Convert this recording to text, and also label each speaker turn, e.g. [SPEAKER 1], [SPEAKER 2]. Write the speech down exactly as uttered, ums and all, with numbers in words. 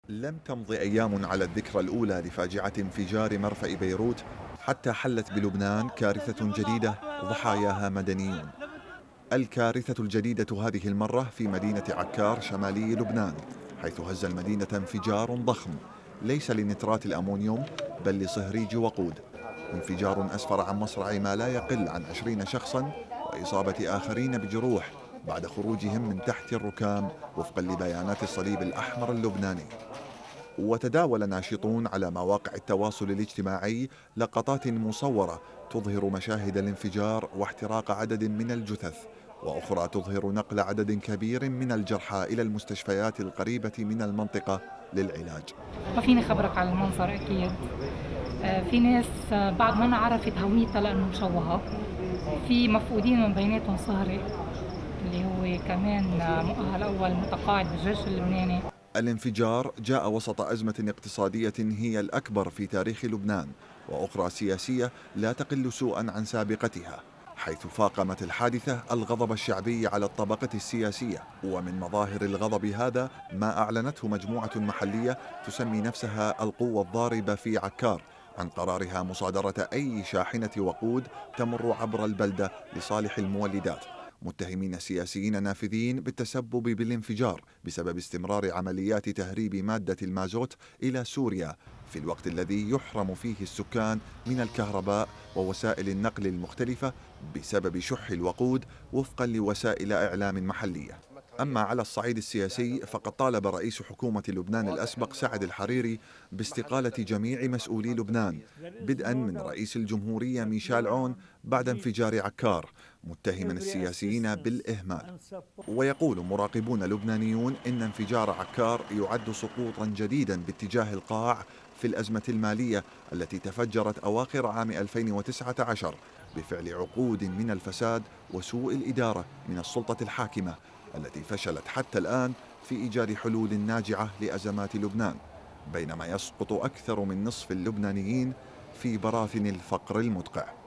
[SPEAKER 1] لم تمض أيام على الذكرى الأولى لفاجعة انفجار مرفأ بيروت حتى حلت بلبنان كارثة جديدة ضحاياها مدنيون. الكارثة الجديدة هذه المرة في مدينة عكار شمالي لبنان، حيث هز المدينة انفجار ضخم ليس لنترات الأمونيوم بل لصهريج وقود. انفجار أسفر عن مصرع ما لا يقل عن عشرين شخصا وإصابة آخرين بجروح بعد خروجهم من تحت الركام وفقا لبيانات الصليب الأحمر اللبناني. وتداول ناشطون على مواقع التواصل الاجتماعي لقطات مصورة تظهر مشاهد الانفجار واحتراق عدد من الجثث، وأخرى تظهر نقل عدد كبير من الجرحى إلى المستشفيات القريبة من المنطقة للعلاج.
[SPEAKER 2] ما فيني خبرك على المنظر أكيد. آه، في ناس آه، بعد ما عرفت هويتها لأنه مشوهة، في مفقودين من بيناتهم صهري اللي هو كمان آه، مؤهل أول متقاعد بالجيش اللبناني.
[SPEAKER 1] الانفجار جاء وسط أزمة اقتصادية هي الأكبر في تاريخ لبنان، وأخرى سياسية لا تقل سوءا عن سابقتها، حيث فاقمت الحادثة الغضب الشعبي على الطبقة السياسية. ومن مظاهر الغضب هذا ما أعلنته مجموعة محلية تسمي نفسها القوة الضاربة في عكار عن قرارها مصادرة أي شاحنة وقود تمر عبر البلدة لصالح المولدات، متهمين السياسيين نافذين بالتسبب بالانفجار بسبب استمرار عمليات تهريب مادة المازوت إلى سوريا في الوقت الذي يحرم فيه السكان من الكهرباء ووسائل النقل المختلفة بسبب شح الوقود وفقا لوسائل إعلام محلية. أما على الصعيد السياسي فقد طالب رئيس حكومة لبنان الأسبق سعد الحريري باستقالة جميع مسؤولي لبنان بدءا من رئيس الجمهورية ميشيل عون بعد انفجار عكار، متهما السياسيين بالإهمال. ويقول مراقبون لبنانيون إن انفجار عكار يعد سقوطا جديدا باتجاه القاع في الأزمة المالية التي تفجرت أواخر عام ألفين وتسعة عشر بفعل عقود من الفساد وسوء الإدارة من السلطة الحاكمة التي فشلت حتى الآن في إيجاد حلول ناجعة لأزمات لبنان، بينما يسقط أكثر من نصف اللبنانيين في براثن الفقر المدقع.